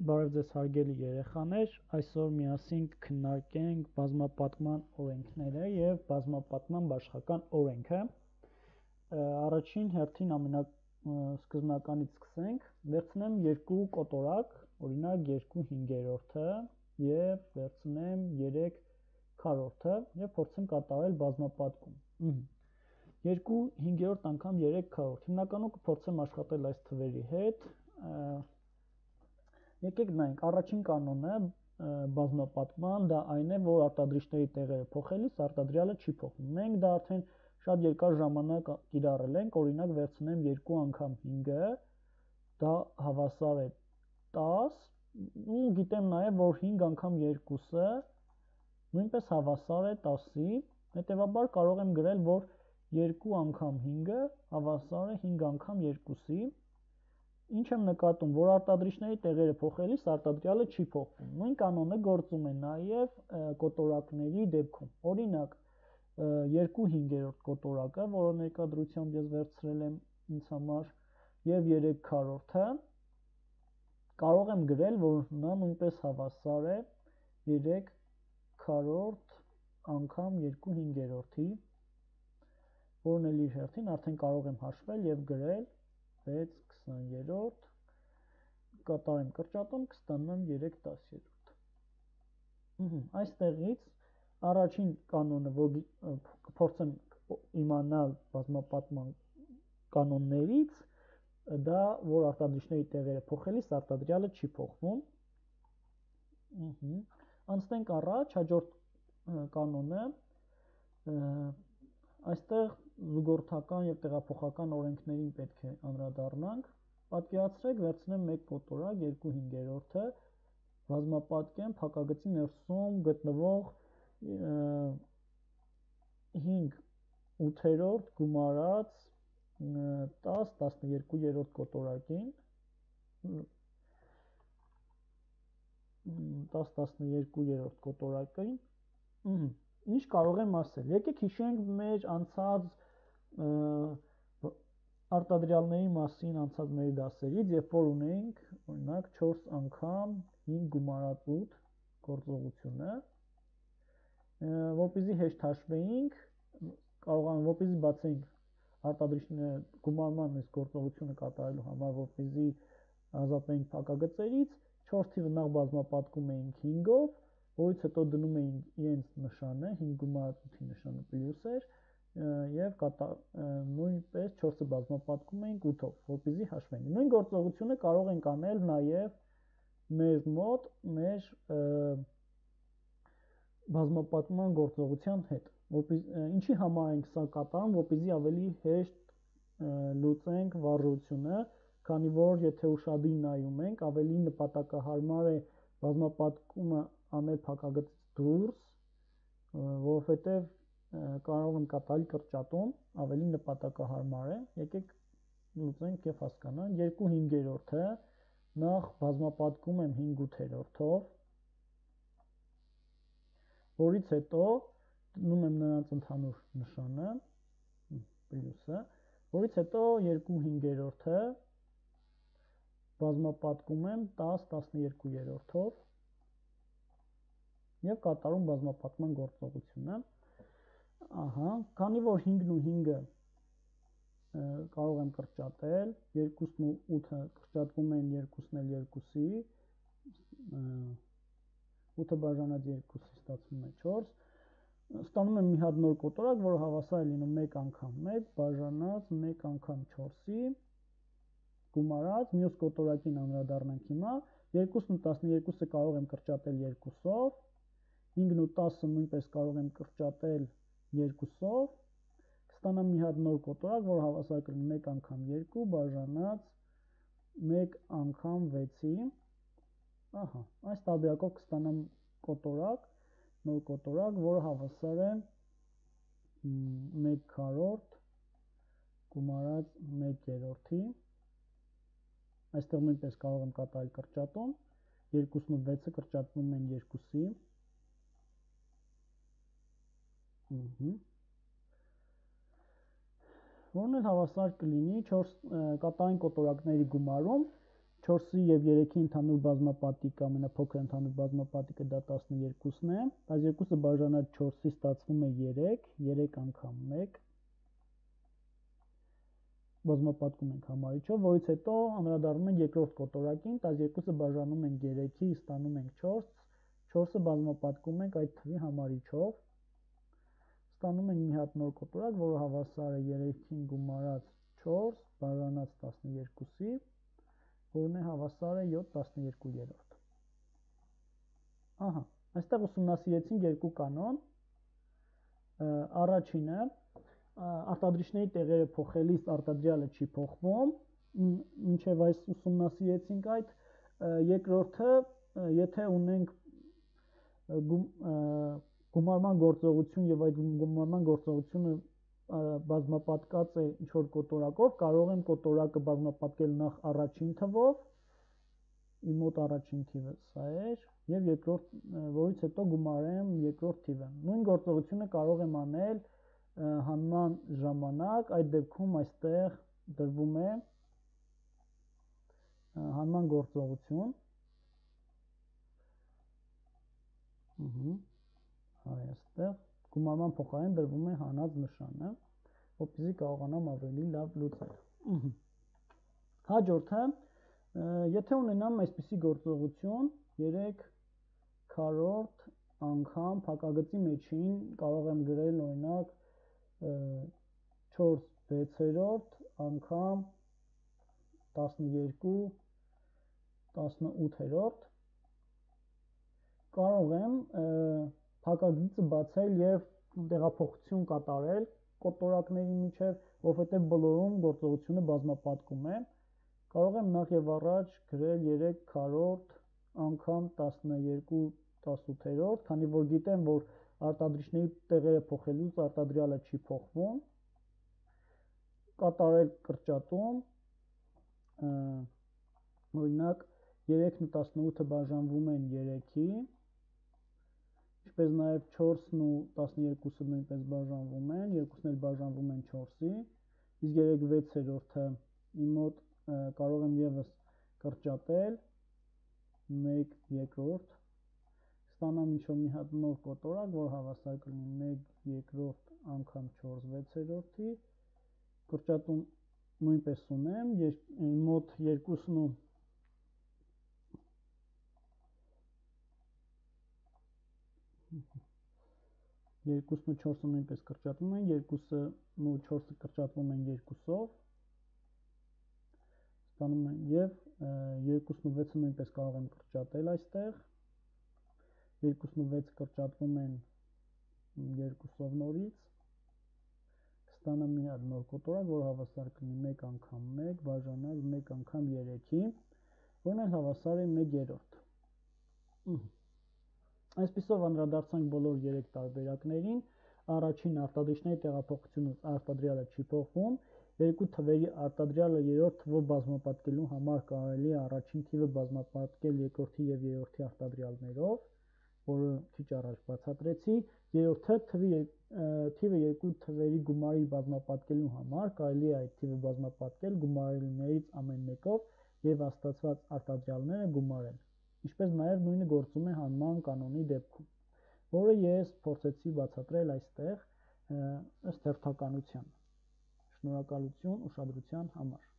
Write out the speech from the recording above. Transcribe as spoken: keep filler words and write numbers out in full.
Բարև ձեզ հարգելի երեխաներ, այսօր միասին կքննարկենք բազմապատկման օրենքները և բազմապատկման բաշխական օրենքը։ Առաջին հերթին ամենասկզբնականից սկսենք, վերցնեմ երկու կոտորակ, օրինակ երկու հինգերորդը և վերցնեմ երեք քառորդը և փորձեմ կատարել բազմապատկում։ երկու հինգերորդ անգամ երեք քառորդ, հիմնականում կփորձեմ աշխատել այս թվերի հետ։ Եկեք նայենք, առաջին կանոնը բազմապատկման դա այն է, որ արտադրիչների տեղերը փոխելիս արտադրյալը չի փոխվում։ Մենք դա արդեն շատ երկար ժամանակ կիրառել ենք, օրինակ վերցնեմ երկու անգամ հինգը, դա հավասար է տաս, ու գիտեմ նաև, որ հինգ անգամ երկուսը նույնպես հավասար է տասի, հետևաբար կարող եմ գրել, որ երկու անգամ հինգը հավասար է հինգ անգամ երկուսի։ Ինչ եմ նկատում, որ արտադրիչների տեղերը փոխելիս արտադրյալը չի փոխվում։ Նույն կանոնը գործում է նաև կոտորակների դեպքում։ Օրինակ, երկու հինգերորդ կոտորակը, որը ներկայությամբ ես վերցրել եմ ինձ համար, և երեք քառորդը, կարող եմ գրել, որ նա նույնպես հավասար է երեք քառորդ անգամ երկու հինգերորդի, որն էլ իր հերթին արդեն կարող եմ հաշվել և գրել վեց քսաներորդ, կատարեմ կրճատում, կստանամ երեք տասներորդ։ Այստեղից առաջին կանոնը, որ կփորձեմ իմանալ բազմապատկման կանոններից, դա որ արտադրիչների տեղերը փոխելիս արտադրյալը չի փոխվում։ Անցնենք առաջ, հաջորդ կանոնը, այստեղ զուգորդական և տեղափոխական օրենքներին պետք է անդրադառնանք։ Պատկերացրեք, վերցնեմ մեկ կոտորակ, երկու հինգերորդը, բազմապատկեմ փակագծի ներսում գտնվող հինգ ութերորդ գումարած տաս տասներկուերորդ կոտորակին, տաս տասներկուերորդ կոտորակին, ինչ կարող եմ ասել։ Եկեք հիշենք մեր անցած արտադրյալների մասին անցած մեր դասերից, երբ որ ունեինք, օրինակ, չորս անգամ հինգ գումարած ութ գործողությունը, որպեսզի հեշտ հաշվեինք, կարողանանք, որպեսզի բացեինք արտադրիչները գումարման այս գործողությունը կատարելու համար, որպեսզի ազատվեինք փակագծերից, չորս թիվը նախ բազմապատկում էինք հինգով, որից հետո դնում էինք իրենց նշանը, հինգ գումարած ութի նշանը պլյուս էր, և նույնպես չորսը բազմապատկում էինք ութով, որպեսզի հաշվենք։ Նույն գործողությունը կարող ենք անել նաև մեր մոտ մեր բազմապատկման գործողության հետ։ Ինչի համար ենք սա կատարում, որպեսզի ավելի հեշտ լուծենք վարժությունը, քանի որ եթե ուշադիր նայում ենք, ավելի նպատակահարմար է բազմապատկումը անել փակագծից դուրս, որովհետև կարող եմ կատարել կրճատում, ավելի նպատակահարմար է։ Եկեք լուծենք և հասկանանք։ Երկու հինգերորդը նախ բազմապատկում եմ հինգ ութերորդով, որից հետո դնում եմ նրանց ընդհանուր նշանը, պլյուսը, որից հետո երկու հինգերորդը բազմապատկում եմ տաս տասներկուերորդով և կատարում բազմապատկման գործողությունը։ Ահա, քանի որ հինգն ու հինգը կարող եմ կրճատել, երկուսն ու ութը կրճատվում են երկուսն էլ երկուսի, ութը բաժանած երկուսի ստացվում է չորս, ստանում եմ մի հատ նոր կոտորակ, որը հավասար է լինում մեկ անգամ մեկ բաժանած մեկ անգամ չորսի, գումարած, մյուս կոտորակին անդրադառնանք հիմա, երկուսն ու տասներկուսը կարող եմ կրճատել երկուսով, հինգն ու տասը նույնպես կարող եմ կրճատել երկուսով, կստանամ մի հատ նոր կոտորակ, որը հավասար կլինի մեկ անգամ երկու բաժանած մեկ անգամ վեցի, ահա, այս տարբերակով կստանամ կոտորակ, նոր կոտորակ, որը հավասար է մեկ քառորդ գումարած մեկ երրորդի, այստեղ նույնպես կարող եմ կատարել կրճատում, երկուսն ու վեցը կրճատվում են երկուսի, որն էլ հավասար կլինի չորս կատարային կոտորակների գումարում, չորսի և երեքի ընդհանուր բազմապատիկ ամենափոքր ընդհանուր բազմապատիկը դա տասներկուսն է, տասներկուսը բաժանած չորսի ստացվում է երեք, երեք անգամ մեկ բազմապատկում ենք համարիչով, որից հետո անդրադառնում ենք երկրորդ կոտորակին, տասներկուսը բաժանում ենք երեքի, ստանում ենք չորս, չորսը բազմապատկում ենք այդ թվի համարիչով, ստանում ենք մի հատ նոր կոտորակ, որը հավասար է երեքին գումարած չորս բաժանած տասներկուսի, որն է հավասար է յոթ տասներկու երորդ։ Ահա, այստեղ ուսումնասիրեցինք երկու կանոն, առաջինը արտադրիչների տեղերը փոխելիս արտադրյալը չի փոխվում, մինչև այս ուսումնասիրեցինք այդ, երկրորդը, եթե ունենք գումարման գործողություն և այդ գումարման գործողությունը բազմապատկած է ինչ-որ կոտորակով, կարող եմ կոտորակը բազմապատկել նախ առաջին թվով, իմ մոտ առաջին թիվը սա էր, և երկրորդ, որից հետո գումարեմ երկրորդ թիվը։ Նույն գործողությունը կարող եմ անել հանման ժամանակ, այդ դեպքում այստեղ դրվում է հանման գործողություն, այստեղ գումարման փոխարեն դրվում է հանած նշանը, որպեսզի կարողանամ ավելի լավ լուծել։ Հաջորդը, եթե ունենամ այսպիսի գործողություն, երեք քառորդ անգամ փակագծի մեջին կարող եմ գրել օրինակ չորս վեցերորդ անգամ տասներկու տասնութերորդ, կարող եմ փակագիծը բացել և տեղափոխություն կատարել կոտորակների միջև, որովհետև բոլորում գործողությունը բազմապատկում է, կարող եմ նախ և առաջ գրել երեք քառորդ անգամ տասներկու տասնութերորդ, քանի որ գիտեմ, որ արտադրիչների տեղերը փոխելուց արտադրյալը չի փոխվում, կատարել կրճատում, օրինակ երեքն ու տասնութը բաժանվում են երեքի, ինչպես նաև չորսն ու տասներկուսը նույնպես բաժանվում են, երկուսն էլ բաժանվում են չորսի, իսկ երեք վեցերորդը իմ մոտ կարող եմ ևս կրճատել, մեկ երկրորդ, ստանամ ինչ-որ մի հատ նոր կոտորակ, որ հավասար կլինի մեկ երկրորդ անգամ չորս վեցերորդի, կրճատում նույնպես ունեմ, իմ մոտ երկուսն ու երկուսն ու չորսը նույնպես կրճատվում են, երկուսն ու չորսը կրճատվում են երկուսով, ստանում են և երկուսն ու վեցը նույնպես կարող եմ կրճատել այստեղ, երկուսն ու վեցը կրճատվում են երկուսով նորից, կստանամ մի հատ նոր կոտորակ, որ հավասար կլինի մեկ անգամ մեկ բաժանած մեկ անգամ երեքի, որն էլ հավասար է մեկ երրորդ։ Այսպիսով անդրադարձանք բոլոր երեք տարբերակներին, առաջին արտադրիչների տեղափոխությունից արտադրյալը չի փոխվում, երկու թվերի արտադրյալը երրորդ թվով բազմապատկելու համար կարելի է առաջին թիվը բազմապատկել երկրորդի և երրորդի արտադրյալներով, որը քիչ առաջ բացատրեցի, երրորդը թիվը երկու թվերի գումարի բազմապատկելու համար կարելի է այդ թիվը բազմապատկել գումարելիներից ամեն մեկով և ստացված արտադրյալները գումարել, ինչպես նաև նույնը գործում է հանման կանոնի դեպքում, որը ես փորձեցի բացատրել այստեղ ըստ հերթականության։ Շնորհակալություն ուշադրության համար։